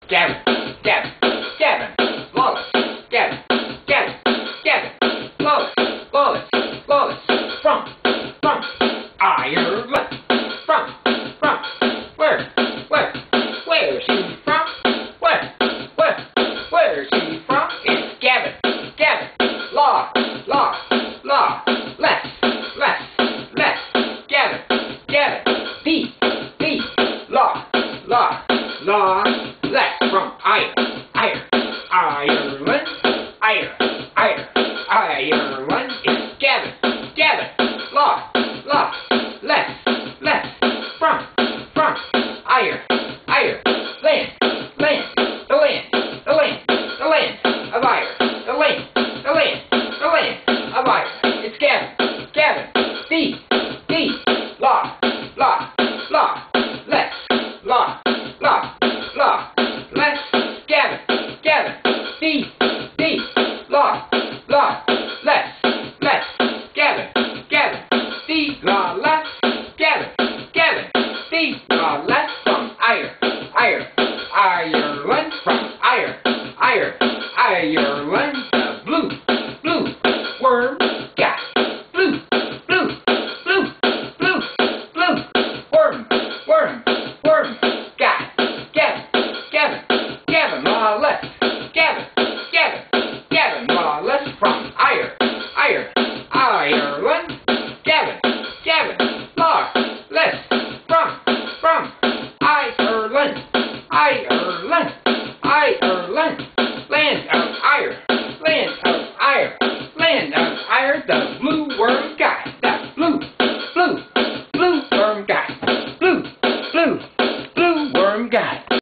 Gavin, Gavin, Gavin, Lawless, Gavin, Gavin, Gavin, Lawless, Lawless, Lawless, from Ireland, from, where's he from? Where's he from? It's Gavin, Gavin, Law, less, Gavin, the, law, less, from Ireland, it's Gavin, law, less, from Ireland, the land of Ireland, the land of Ireland. It's Gavin, the law, less, less, Gavin, the law, less, Gavin, the law, less, Gavin, the law, less, from Ireland, from Ireland, the blue worm got blue worm got Gavin, lawless, Gavin, lawless, from Ireland, Gavin, lawless, from Ireland, land of Ireland, the blue worm got